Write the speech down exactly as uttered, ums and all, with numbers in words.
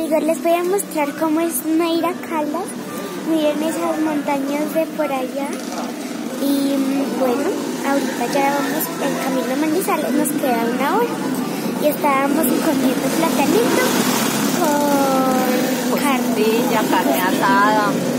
amigos, les voy a mostrar cómo es Neira Caldas. Miren esas montañas de por allá. Y bueno, ahorita ya vamos en camino a Manizales, nos queda una hora. Y estábamos comiendo platanito con costilla, carne asada.